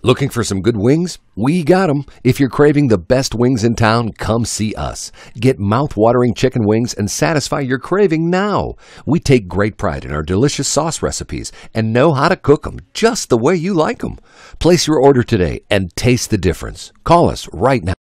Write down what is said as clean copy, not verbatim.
Looking for some good wings? We got 'em. If you're craving the best wings in town, come see us. Get mouth-watering chicken wings and satisfy your craving now. We take great pride in our delicious sauce recipes and know how to cook them just the way you like them. Place your order today and taste the difference. Call us right now.